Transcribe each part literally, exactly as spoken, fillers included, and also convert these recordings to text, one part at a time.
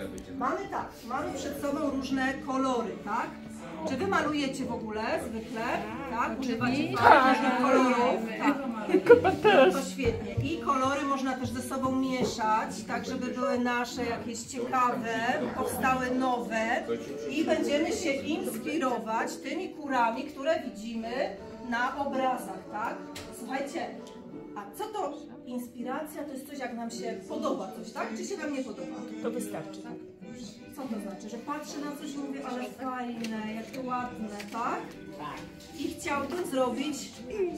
mamy tak, mamy przed sobą różne kolory, tak? Czy wy malujecie w ogóle zwykle? Tak? Używacie różnych kolorów? Tak. No to świetnie. I kolory można też ze sobą mieszać, tak żeby były nasze jakieś ciekawe, powstały nowe i będziemy się inspirować tymi kurami, które widzimy na obrazach, tak? Słuchajcie, a co to inspiracja? To jest coś, jak nam się podoba coś, tak? Czy się nam nie podoba? To wystarczy, tak? Co to znaczy? Że patrzę na coś i mówię, ale fajne, jak to ładne, tak? I chciałbym zrobić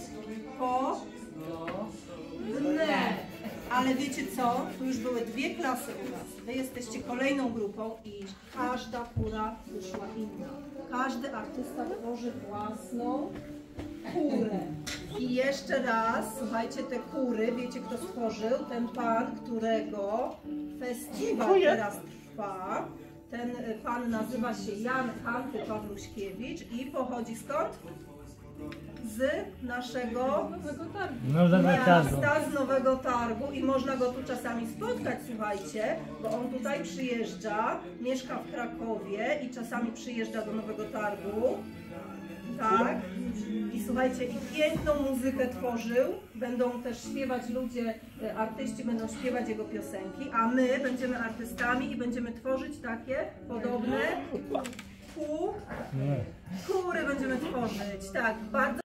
podobne. Ale wiecie co? Tu już były dwie klasy u nas. Wy jesteście kolejną grupą i każda kura wyszła inna. Każdy artysta tworzy własną kurę. I jeszcze raz, słuchajcie, te kury, wiecie kto stworzył? Ten pan, którego festiwal teraz trwa. Ten pan nazywa się Jan Hanty Pawluśkiewicz i pochodzi skąd? Z naszego miasta, z Nowego Targu i można go tu czasami spotkać, słuchajcie, bo on tutaj przyjeżdża, mieszka w Krakowie i czasami przyjeżdża do Nowego Targu, tak, i słuchajcie, i piękną muzykę tworzył, będą też śpiewać ludzie, artyści będą śpiewać jego piosenki, a my będziemy artystami i będziemy tworzyć takie podobne ku, kury będziemy tworzyć, tak, bardzo